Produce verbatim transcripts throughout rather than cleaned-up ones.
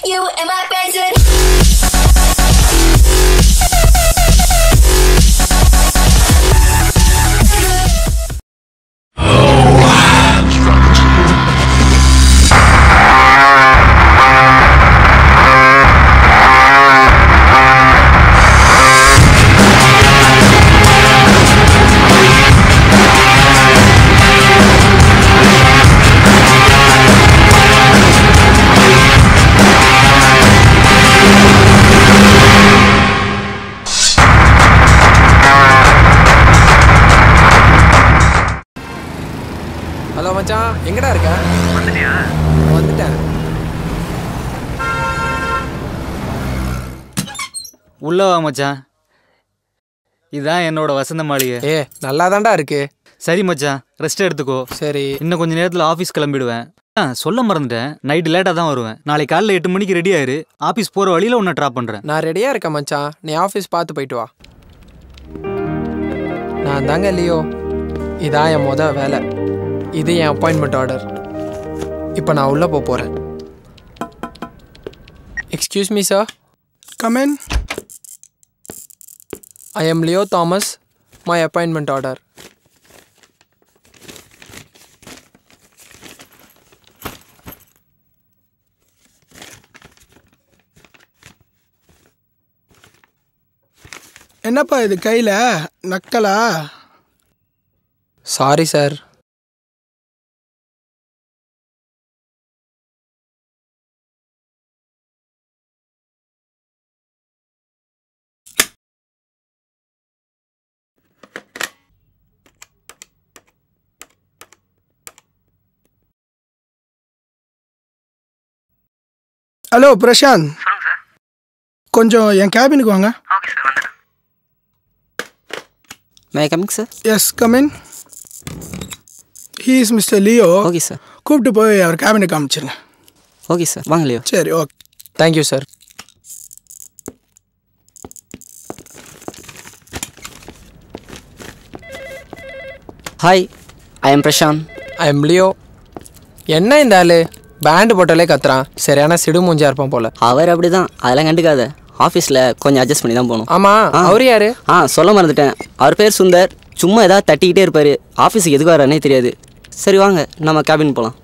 You and my friends and hello மச்சான், எங்கடா இருக்க? வந்துட்டியா? வந்துட்டேன். உள்ள வா மச்சான். இதான் என்னோட வசந்த மாளிகை. ஏ நல்லா தான்டா இருக்கு. சரி மச்சான், ரெஸ்ட் எடுத்துக்கோ. சரி, இன்னும் கொஞ்ச நேரத்தில் ஆஃபீஸ் கிளம்பிடுவேன். ஆ சொல்ல மறந்துட்டேன், நைட்டு லேட்டாக தான் வருவேன். நாளைக்கு காலையில் எட்டு மணிக்கு ரெடி ஆயிரு. ஆஃபீஸ் போகிற வழியில் உன்னை ட்ராப் பண்ணுறேன். நான் ரெடியாக இருக்கேன் மச்சான். நீ ஆஃபீஸ் பார்த்து போயிட்டு வா. நான் தாங்க லியோ. இதான் என் மொதல் வேலை. இது என் அப்பாயின்மெண்ட் ஆர்டர். இப்போ நான் உள்ளே போக போகிறேன். Excuse me sir. Come in. I am Leo Thomas. My appointment order. என்னப்பா இது கையில் நக்கலா? Sorry sir. ஹலோ பிரசாந்த், கொஞ்சம் என் கேபினுக்கு வாங்க. May I coming sir? Yes come in. He is mister Leo. Okay sir. கூப்பிட்டு போய் அவர் கேபினுக்கு காமிச்சிருங்க. ஓகே சார், வாங்க லியோ. சரி, okay. Thank you sir. Hi, I am Prashanth. I am Leo. என்ன இந்த ஆளு பேண்டு போட்டாலே கத்துறான். சரியான சிடு மூஞ்சியா இருப்பான் போல. அவர் அப்படி தான், அதெல்லாம் கண்டுக்காத. ஆஃபீஸில் கொஞ்சம் அட்ஜஸ்ட் பண்ணி தான் போகணும். ஆமாம், அவர் யாரு? ஆ சொல்ல மறந்துட்டேன். அவர் பேர் சுந்தர். சும்மா ஏதாவது தட்டிக்கிட்டே இருப்பார். ஆஃபீஸுக்கு எதுக்கு வரானே தெரியாது. சரி வாங்க, நம்ம கேபின் போகலாம்.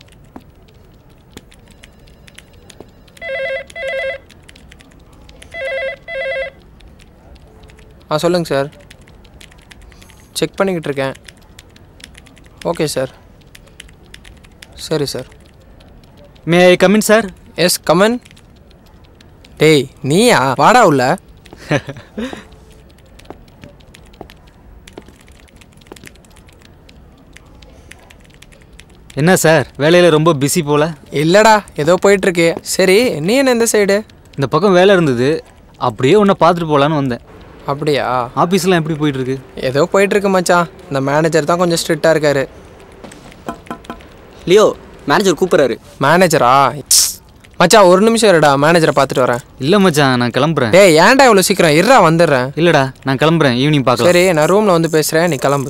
ஆ சொல்லுங்கள் சார். செக் பண்ணிக்கிட்டு இருக்கேன். Okay sir. சரி sir. May I come in sir? Yes come on. டேய் நீயா? வாடா உள்ள. என்ன சார், வேலையில் ரொம்ப பிஸி போல்? இல்லைடா, ஏதோ போயிட்டுருக்கு. சரி, நீ என்ன இந்த சைடு? இந்த பக்கம் வேலை இருந்தது, அப்படியே உன்னை பார்த்துட்டு போகலான்னு வந்தேன். அப்படியா? ஆஃபீஸ்லாம் எப்படி போயிட்டுருக்கு? ஏதோ போயிட்டுருக்கு மச்சான். இந்த மேனேஜர் தான் கொஞ்சம் ஸ்ட்ரிக்டாக இருக்காரு. லியோ, மேனேஜர் கூப்பிட்றாரு. மேனேஜரா? மச்சான் ஒரு நிமிஷம் இருடா, மேனேஜரை பார்த்துட்டு வரேன். இல்லை மச்சான், நான் கிளம்புறேன். டேய் ஏன்டா இவ்வளோ சீக்கிரம்? இருடா வந்துடுறேன். இல்லைடா, நான் கிளம்புறேன், ஈவினிங் பார்க்கலாம். சரி, நான் ரூமில் வந்து பேசுகிறேன், நீ கிளம்பு.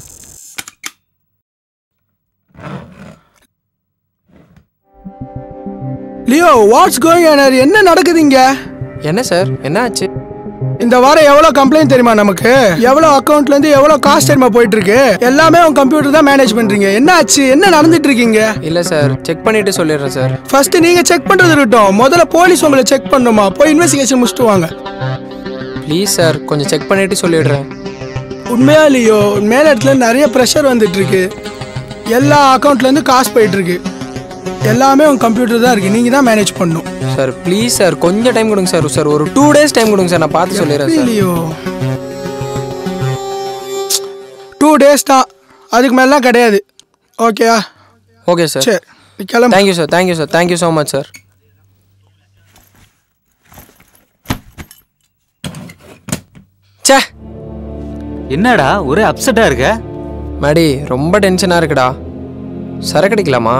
Leo, what's going on? என்ன நடக்குது இங்க? என்ன சார், என்ன ஆச்சு? இந்த வாரம் எவ்வளோ கம்ப்ளைண்ட் தெரியுமா நமக்கு? எவ்வளோ அக்கௌண்ட்ல இருந்து எவ்வளோ காசு தெரியுமா போயிட்டு இருக்கு? எல்லாமே உங்க கம்ப்யூட்டர் தான் மேனேஜ் பண்றீங்க. என்ன ஆச்சு? என்ன நடந்துட்டு இருக்கீங்க? இல்லை சார், செக் பண்ணிட்டு சொல்லிடுறேன் சார். ஃபர்ஸ்ட் நீங்க செக் பண்றது இருக்கட்டும், முதல்ல போலீஸ் உங்களை செக் பண்ணுமா? போய் இன்வெஸ்டிகேஷன் முடிச்சுட்டு வாங்க. ப்ளீஸ் சார், கொஞ்சம் செக் பண்ணிட்டு சொல்லிடுறேன். உண்மையா லியோ, மேல இடத்துல நிறைய ப்ரெஷர் வந்துட்டு இருக்கு. எல்லா அக்கௌண்ட்ல இருந்து காசு போயிட்டு இருக்கு. எல்லாமே உங்க கம்ப்யூட்டர் தான் இருக்கு, நீங்க தான் மேனேஜ் பண்ணணும். சார் ப்ளீஸ் சார், கொஞ்சம் டைம் கொடுங்க சார். சார் ஒரு டூ டேஸ் டைம் கொடுங்க சார், நான் பார்த்து சொல்லிடுறேன் சார். லியோ, டூ டேஸ் தான், அதுக்கு மேலாம் கிடையாது. ஓகேயா? Okay sir. சரி, கிளம்பு. Thank you sir. Thank you sir. Thank you so much sir. சே, என்னடா ஒரே அப்செட்டாக இருக்க? மடி ரொம்ப டென்ஷனாக இருக்குடா. சரக்கு அடிக்கலாமா?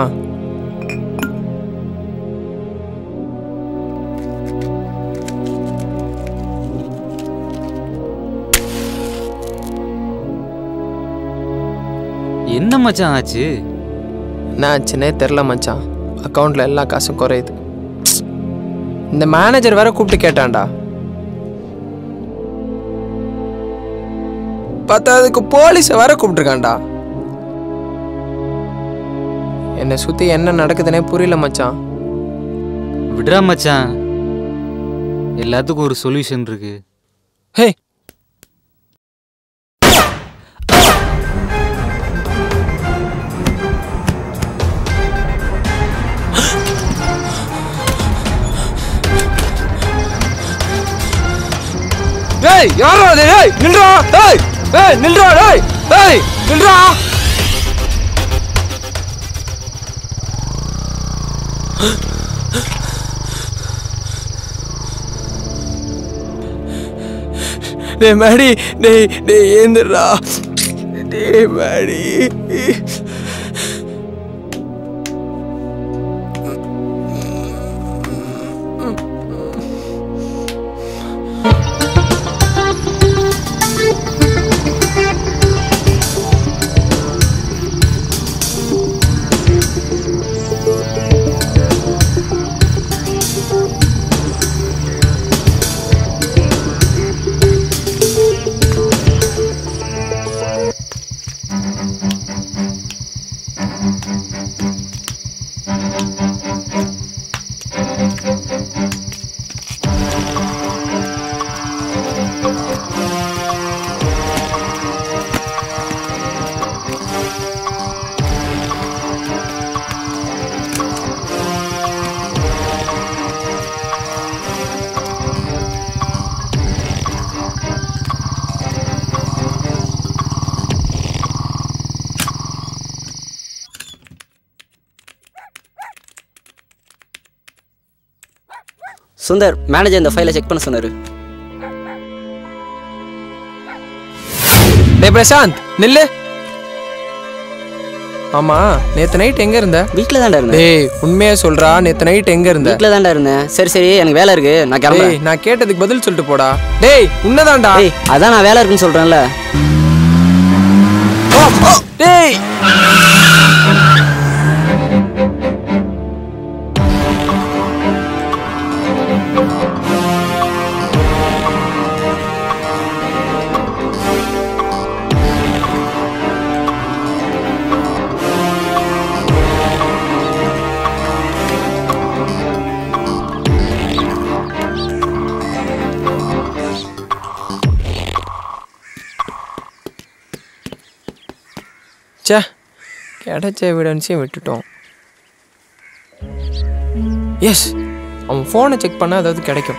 என்ன மச்சான் ஆச்சு? என்ன ஆச்சுன்னே தெரில மச்சான். அக்கௌண்ட்டில் எல்லா காசும் குறையுது. இந்த மேனேஜர் வேற கூப்பிட்டு கேட்டான்டா. பத்தாவதுக்கு போலீஸ வேற கூப்பிட்டுருக்கான்டா. என்னை சுத்தி என்ன நடக்குதுன்னே புரியல மச்சான். விடுறா மச்சான், எல்லாத்துக்கும் ஒரு சொல்யூஷன் இருக்கு. ஹே ஏய் யாரோ அது? ஏய் நில்றா. ஏய் ஏய் நில்றா. ஏய் ஏய் நில்றா. டேய் மாடி, டேய் டேய் ஏந்திரா. டேய் மாடி. சுந்தர், மேனேஜர் இந்த ஃபைலை செக் பண்ண சொன்னாரு. டேய் பிரசாந்த் நில்லு. ஆமா நேத்து நைட் எங்க இருந்த? வீட்டில் தான்டா இருந்தேன். டேய் உண்மையா சொல்றா, நேத்து நைட் எங்க இருந்த? வீட்டில் தான்டா இருந்தேன். சரி சரி எனக்கு வேலை இருக்கு, நான் கிளம்புறேன். டேய் நான் கேட்டதுக்கு பதில் சொல்லிட்டு போடா. டேய் உன்னதான்டா. டேய் அதான் நான் வேலை இருக்குன்னு சொல்றேன்ல. டேய் சே, கிடைச்ச எவிடன்ஸையும் விட்டுட்டோம். எஸ், அவன் ஃபோனை செக் பண்ணால் அதாவது கிடைக்கும்.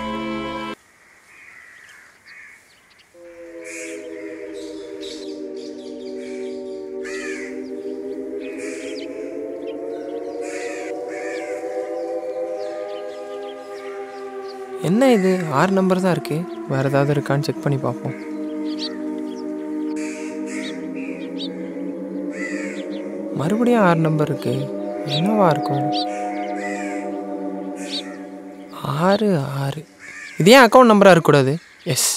என்ன இது ஆறு நம்பர் தான் இருக்கு, வேறு ஏதாவது இருக்கான்னு செக் பண்ணி பார்ப்போம். மறுபடியும் ஆறு நம்பர் இருக்கு, என்னவா இருக்கும்? ஆறு ஆறு இது ஏன் அக்கௌண்ட் நம்பராக இருக்கக்கூடாது? எஸ்,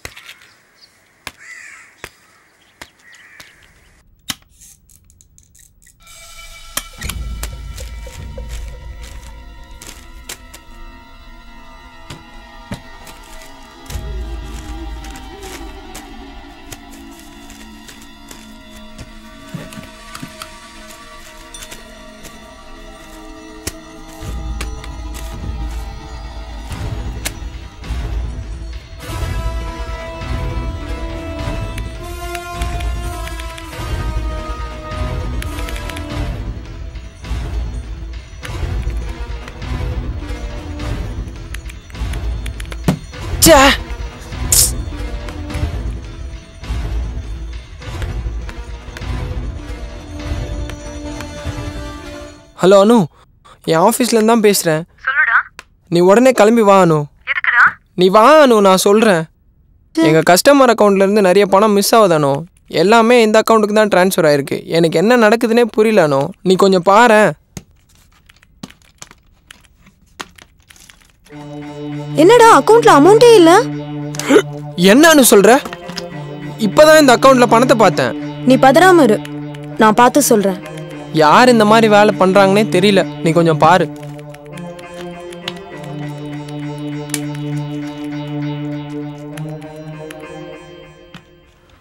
ஹலோ அனு, என் ஆஃபீஸ்லேருந்து தான் பேசுகிறேன். நீ உடனே கிளம்பி வா அனு. நீ வா அனு, நான் சொல்கிறேன். எங்கள் கஸ்டமர் அக்கௌண்ட்லேருந்து நிறைய பணம் மிஸ் ஆகுதானோ, எல்லாமே இந்த அக்கௌண்ட்டுக்கு தான் ட்ரான்ஸ்ஃபர் ஆகிருக்கு. எனக்கு என்ன நடக்குதுன்னே புரியலனோ, நீ கொஞ்சம் பாரு. என்னடா அக்கவுண்ட்ல அமௌண்டே இல்ல? என்னன்னு சொல்ற? இப்பதான் இந்த அக்கவுண்ட்ல பணத்தை பார்த்தேன். நீ பதறாம இரு, நான் பார்த்து சொல்றேன். யார் இந்த மாதிரி வேலை பண்றாங்கன்னே தெரியல, நீ கொஞ்சம் பாரு.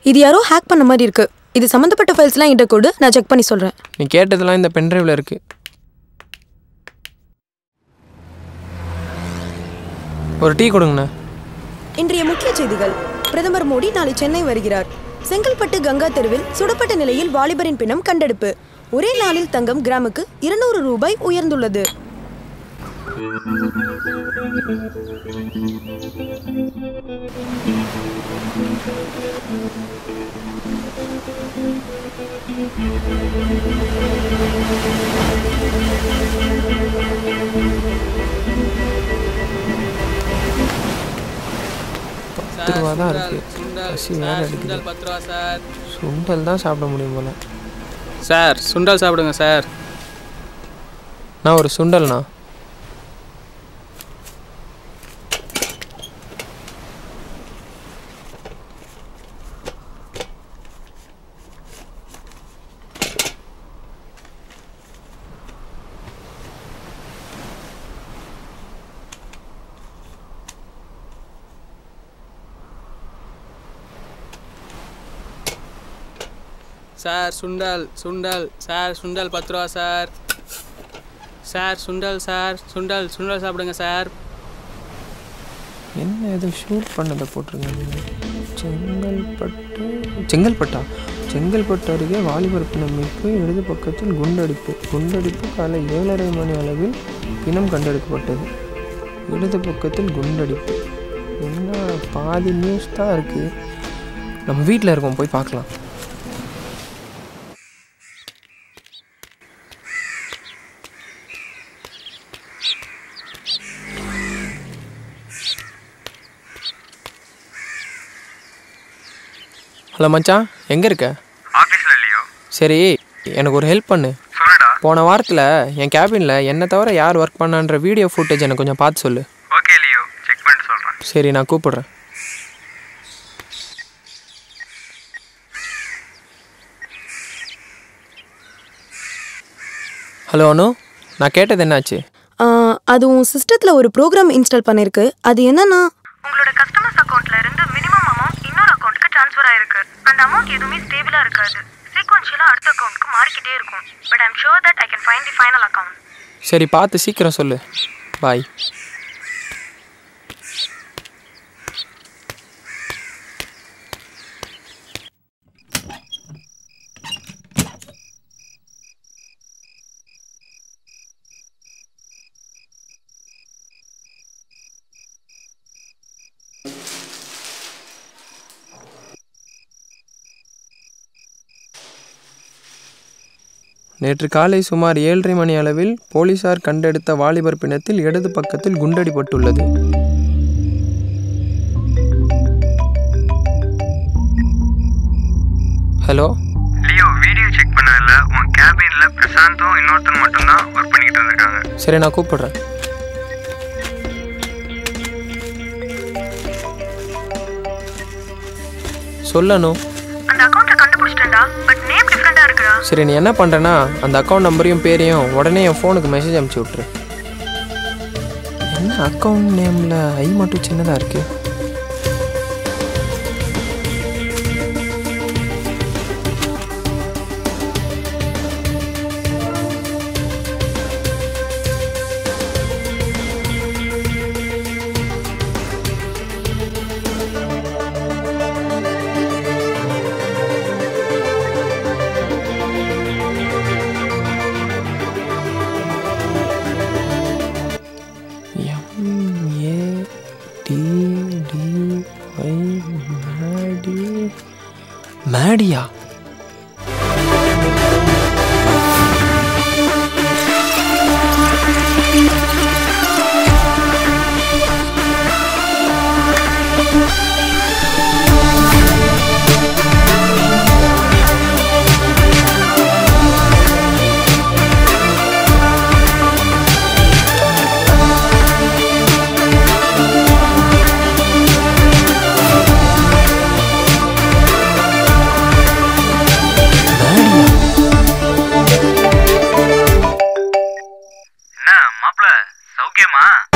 இது யாரோ ஹேக் பண்ண மாதிரி இருக்கு. இது சம்மந்தப்பட்ட ஃபைல்ஸ்லாம் என்கிட்ட கொடு, நான் செக் பண்ணி சொல்கிறேன். நீ கேட்டதெல்லாம் இந்த பென்ட்ரைவில் இருக்குது. ஒரு டீ கொடுங்கண்ணா. இன்றைய முக்கிய செய்திகள். பிரதமர் மோடி நாளை சென்னை வருகிறார். செங்கல்பட்டு கங்கா தெருவில் சுடப்பட்ட நிலையில் வாலிபரின் பிணம் கண்டெடுப்பு. ஒரே நாளில் தங்கம் கிராமுக்கு இருநூறு ரூபாய் உயர்ந்துள்ளது. பத்து ரூபா தான் இருக்கு. பசி வேற அடிக்குது. பத்து ரூபா சார். சுண்டல் தான் சாப்பிட முடியும் போல. சார் சுண்டல் சாப்பிடுங்க சார். நான் ஒரு சுண்டல்ண்ணா. சார் சுண்டல் சுண்டல் சார் சுண்டல் பத்து ரூபா சார். சார் சுண்டல் சார் சுண்டல் சுண்டல் சாப்பிடுங்க சார். என்ன ஏதோ ஷூட் பண்ணதை போட்டிருக்காங்க. செங்கல்பட்டு செங்கல்பட்டா செங்கல்பட்டு அருகே வாலிபர் பிணம் மீட்பு. இடது பக்கத்தில் குண்டடிப்பு. குண்டடிப்பு காலை ஏழரை மணி அளவில் பிணம் கண்டெடுக்கப்பட்டது. இடது பக்கத்தில் குண்டடிப்பு. என்ன பாதி நியூஸ் தான் இருக்குது. நம்ம வீட்டில் இருக்கோம், போய் பார்க்கலாம். ஹலோ மச்சான், எங்கே இருக்க? ஆஃபீஸில் இல்லையோ? சரி, எனக்கு ஒரு ஹெல்ப் பண்ணு. சொல்லுடா. போன வாரத்தில் என் கேபினில் என்னை தவிர யார் ஒர்க் பண்ணான்ற வீடியோ ஃபுட்டேஜ் எனக்கு கொஞ்சம் பார்த்து சொல்லு. ஓகே லியோ, செக் பண்ணிட்டு சொல்கிறேன். சரி, நான் கூப்பிட்றேன். ஹலோ அனு, நான் கேட்டது என்னாச்சு? அது உன் சிஸ்டத்தில் ஒரு ப்ரோக்ராம் இன்ஸ்டால் பண்ணியிருக்கு. அது என்னன்னா, உங்களோட கஸ்டமர்ஸ் அக்கௌண்ட்ல இருந்து மினிமம் அமௌண்ட் இன்னொரு அக்கௌண்ட்டுக்கு ட்ரான்ஸ்ஃபர் ஆயிருக்கு. அந்த அமௌண்ட் எதுவுமே ஸ்டேபிளா இருக்காது. சீக்வென்ஷியலா அடுத்த அக்கௌண்ட்க்கு மாறிக்கிட்டே இருக்கும். But I am sure that I can find the final account. சரி, பார்த்து சீக்கிரம் சொல்லு. பாய். நேற்று காலை சுமார் ஏழரை மணி அளவில் போலீசார் கண்டெடுத்த வாலிபர் பிணத்தில் இடது பக்கத்தில் குண்டடிப்பட்டுள்ளது. ஹலோ லியோ, வீடியோ செக் பண்ணல. உன் கேபின்ல பிரசாந்தும் இன்னொருத்தன் மட்டும் தான் ஒர்க் பண்ணிட்டு இருக்காங்க. சரி, நான் கூப்பிடுறேன். சொல்லணும். அந்த அக்கௌண்ட்டை கண்டுபிடிச்சிட்டேன்டா, பட் நேம் டிஃபரெண்டா இருக்குடா. சரி, நீ என்ன பண்ணுறேன்னா அந்த அக்கௌண்ட் நம்பரையும் பேரையும் உடனே என் ஃபோனுக்கு மெசேஜ் அனுப்பிச்சி விட்ரு. என்ன அக்கௌண்ட் நேமில் ஐ மட்டும் சின்னதாக இருக்கு. மேடியா? என்ன மாப்ள, சௌக்கியமா?